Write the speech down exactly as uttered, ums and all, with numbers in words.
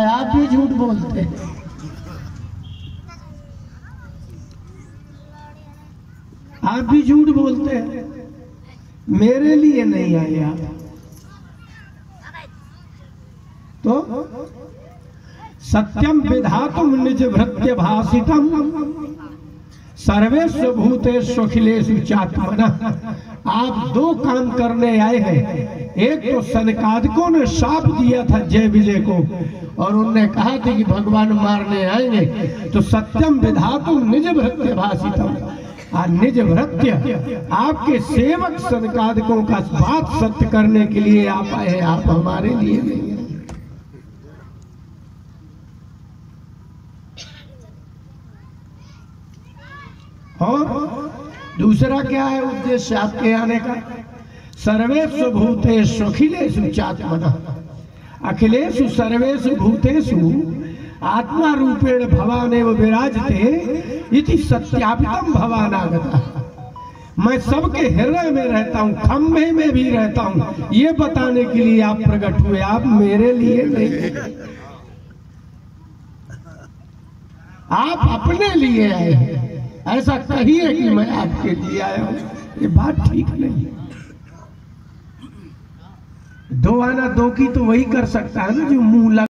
है, आप भी झूठ बोलते हैं। आप भी झूठ बोलते हैं, मेरे लिए नहीं आए आप। तो सत्यम विधातुम निज भृत्य भाषितम सर्वेषु भूतेषु अखिलेषु चात्मनः। आप दो काम करने आए हैं। एक तो सनकादिकों ने शाप दिया था जय विजय को, और उनने कहा था कि भगवान मारने आएंगे। तो सत्यम विधातुम निज भृत्य भाषितम, और निज भृत्य आपके सेवक सनकादिकों का बात सत्य करने के लिए आप आए हैं, आप हमारे लिए नहीं है। और दूसरा क्या है उद्देश्य आपके आने का? सर्वेषु भूतेषु अखिलेषु चात्मनः। अखिलेषु सर्वेषु भूतेषु आत्मा रूपेण भवानेव विराजते इति सत्यापितम भवानागतः। मैं सबके हृदय में रहता हूँ, खंभे में भी रहता हूँ, ये बताने के लिए आप प्रकट हुए, आप मेरे लिए नहीं, आप अपने लिए आए हैं। ऐसा कहिए कि मैं आपके लिए आया हूं, ये बात ठीक नहीं। दो आना दो की तो वही कर सकता है ना जो मुंह लगा